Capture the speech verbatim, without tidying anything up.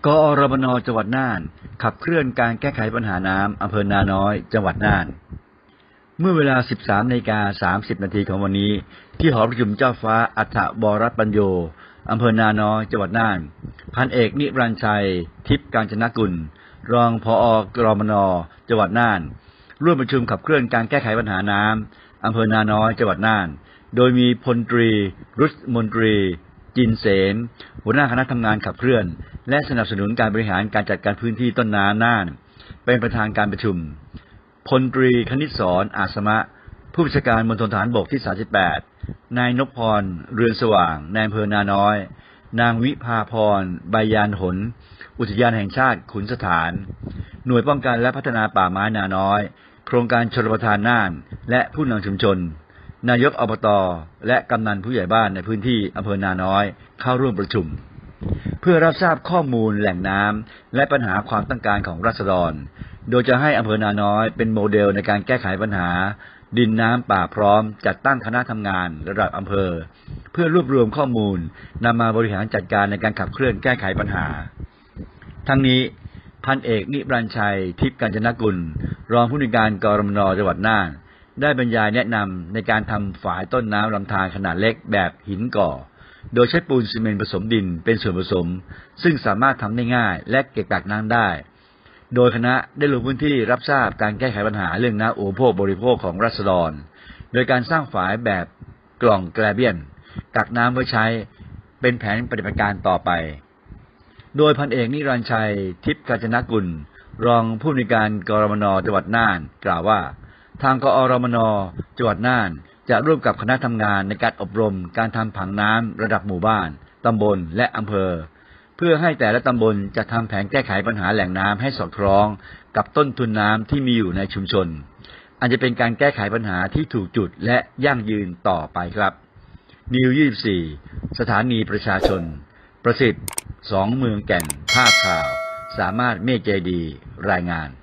กอรมน.จังหวัดน่านขับเคลื่อนการแก้ไขปัญหาน้ำอำเภอนาน้อยจังหวัดน่านเมื่อเวลา สิบสามนาฬิกาสามสิบนาทีของวันนี้ที่หอประชุมเจ้าฟ้าอัฏฐบรปัญโยอำเภอนาน้อยจังหวัดน่านพันเอกนิรันดร์ชัยทิพย์กาญจนกุลรองผอ.กรมน.จังหวัดน่านร่วมประชุมขับเคลื่อนการแก้ไขปัญหาน้ำอำเภอนาน้อยจังหวัดน่านโดยมีพลตรีรุษมนตรีจินเสนหัวหน้าคณะทำงานขับเคลื่อนและสนับสนุนการบริหารการจัดการพื้นที่ต้นน้ำน่านเป็นประธานการประชุมพลตรีคณิตศรอาสมะผู้บัญชาการมณฑลทหารบกที่สามสิบแปดนายนพพรเรือนสว่างนายอำเภอนาน้อยนางวิภาพรใบยานหนอุทยานแห่งชาติขุนสถานหน่วยป้องกันและพัฒนาป่าไม้นาน้อยโครงการชลประทานน่านและผู้นำชุมชนนายกอบต.และกำนันผู้ใหญ่บ้านในพื้นที่อำเภอนาน้อยเข้าร่วมประชุมเพื่อรับทราบข้อมูลแหล่งน้ำและปัญหาความต้องการของราษฎรโดยจะให้อำเภอนาน้อยเป็นโมเดลในการแก้ไขปัญหาดินน้ำป่าพร้อมจัดตั้งคณะทำงานระดับอำเภอเพื่อรวบรวมข้อมูลนำมาบริหารจัดการในการขับเคลื่อนแก้ไขปัญหาทั้งนี้พันเอกนิรันดร์ชัยทิพย์กาญจนกุลรองผู้อำนวยการกรมน.จังหวัดน่านได้บรรยายแนะนำในการทำฝายต้นน้ำลำธารขนาดเล็กแบบหินก่อโดยใช้ปูนซีเมนต์ผสมดินเป็นส่วนผสมซึ่งสามารถทำได้ง่ายและเก็บกักน้ำได้โดยคณะได้ลงพื้นที่รับทราบการแก้ไขปัญหาเรื่องน้ำอุปโภคบริโภคของราษฎรโดยการสร้างฝายแบบกล่องแกลเบียนกักน้ำไว้ใช้เป็นแผนปฏิบัติการต่อไปโดยพันเอกนิรันดร์ชัยทิพย์กาญจนกุลรองผู้อำนวยการกรมน.จังหวัดน่านกล่าวว่าทางกอรมน.จังหวัดน่านจะร่วมกับคณะทำงานในการอบรมการทำผังน้ำระดับหมู่บ้านตำบลและอำเภอเพื่อให้แต่ละตำบลจะทำแผนแก้ไขปัญหาแหล่งน้ำให้สอดคล้องกับต้นทุนน้ำที่มีอยู่ในชุมชนอันจะเป็นการแก้ไขปัญหาที่ถูกจุดและยั่งยืนต่อไปครับนิวยี่สิบสี่สถานีประชาชนประสิทธิ์สองเมืองแก่นภาพข่าวสามารถเมฆใจดีรายงาน